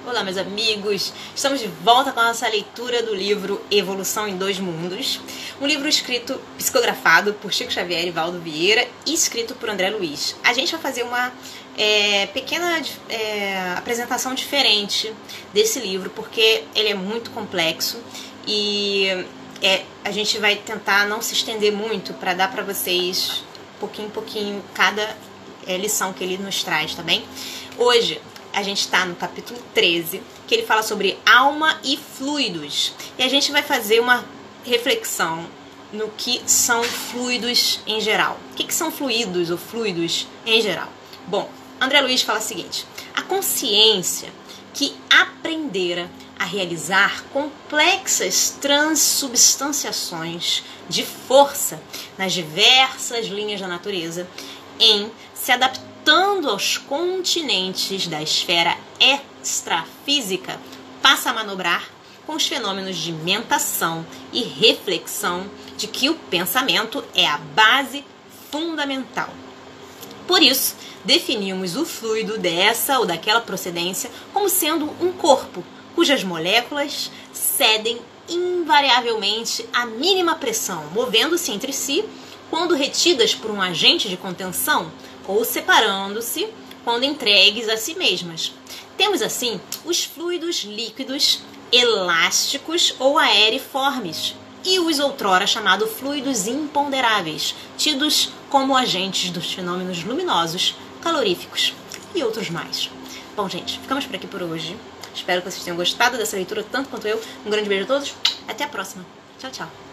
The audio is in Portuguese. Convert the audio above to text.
Olá, meus amigos! Estamos de volta com a nossa leitura do livro Evolução em Dois Mundos, um livro escrito, psicografado por Chico Xavier e Valdo Vieira e escrito por André Luiz. A gente vai fazer uma pequena apresentação diferente desse livro, porque ele é muito complexo e a gente vai tentar não se estender muito para dar para vocês pouquinho em pouquinho cada lição que ele nos traz, tá bem? Hoje a gente está no capítulo 13, que ele fala sobre alma e fluidos. E a gente vai fazer uma reflexão no que são fluidos em geral. O que são fluidos ou fluidos em geral? Bom, André Luiz fala o seguinte: a consciência que aprendera a realizar complexas transubstanciações de força nas diversas linhas da natureza, em se adaptando aos continentes da esfera extrafísica, passa a manobrar com os fenômenos de mentação e reflexão de que o pensamento é a base fundamental. Por isso, definimos o fluido dessa ou daquela procedência como sendo um corpo cujas moléculas cedem invariavelmente à mínima pressão, movendo-se entre si quando retidas por um agente de contenção ou separando-se quando entregues a si mesmas. Temos assim os fluidos líquidos, elásticos ou aeriformes e os outrora chamados fluidos imponderáveis, tidos como agentes dos fenômenos luminosos, caloríficos e outros mais. Bom, gente, ficamos por aqui por hoje. Espero que vocês tenham gostado dessa leitura tanto quanto eu. Um grande beijo a todos. Até a próxima. Tchau, tchau.